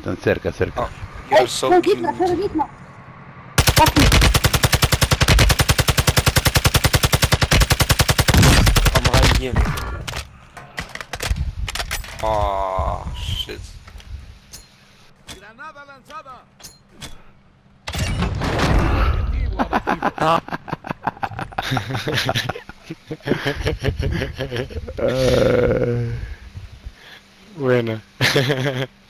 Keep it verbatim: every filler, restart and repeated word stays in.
Están cerca, cerca. Oh, you're ¡Ey! so ¡Cerquita, cute. cerquita! ¡Casi! Vamos a alguien. Oh, shit. Granada lanzada. Objetivo abatido. Buena.